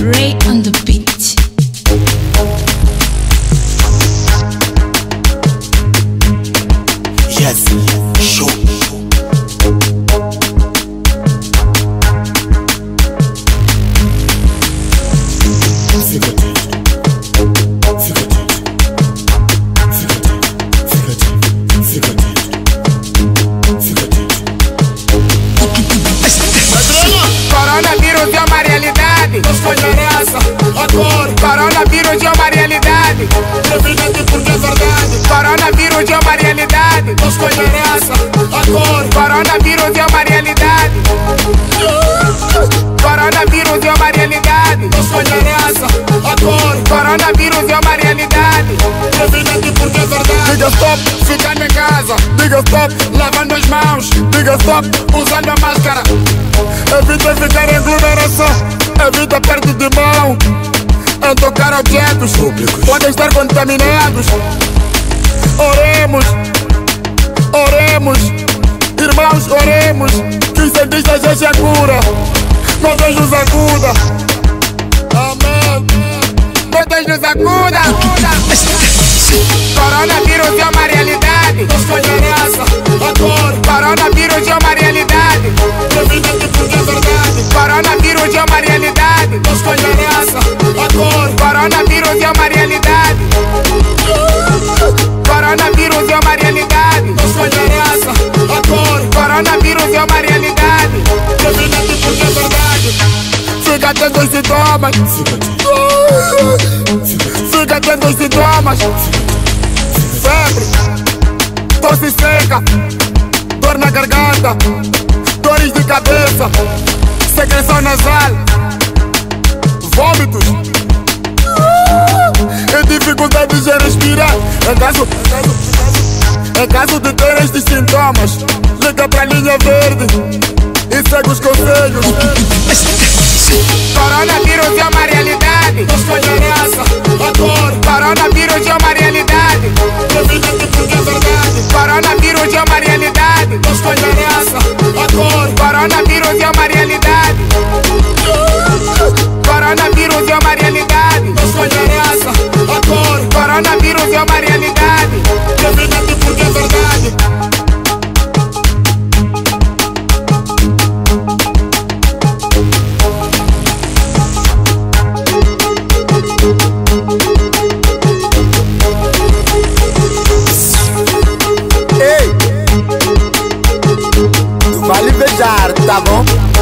Ray on the beat. Yes, show. Coronavírus é uma realidade, nos conhece a cor. Coronavírus é uma realidade, evidente porque é verdade. Coronavírus é uma realidade, nos conhece a cor. Coronavírus é uma realidade. Coronavírus é uma realidade, nos conhece a cor. Coronavírus é uma realidade, evidente porque é verdade. Diga stop, ficando em casa. Diga stop, lavando as mãos. Diga stop, usando a máscara. Evita ficar em aglomeração, evita perto de mão, em tocar objetos públicos, podem estar contaminados. Oremos, oremos, irmãos, oremos, que os cientistas achem a cura, não Deus nos acuda. Amém. Não Deus nos acuda. Coronavírus é uma realidade, nos conhece a cor. Coronavírus é uma realidade, evidente porque é verdade. Coronavírus é uma realidade, nos conhece a cor. Coronavírus é uma realidade. Coronavírus é uma realidade, nos conhece a cor. Coronavírus é uma realidade, evidente porque é verdade. Fica tendo os sintomas, fica tendo os sintomas. Febre, tosse seca, dor na garganta, dores de cabeça, secreção nasal, vômitos e dificuldades em respirar. Em caso de ter estes sintomas, liga pra linha verde e segue os conselhos. Coronavírus é uma realidade, nos conhece a cor. Coronavírus é uma realidade, evidente porque é verdade. Coronavírus é uma realidade, nos conhece a cor. Coronavírus é uma realidade. Coronavírus é uma realidade, nos conhece a cor. Coronavírus é uma realidade, evidente porque é verdade. Vale beijar, tá bom?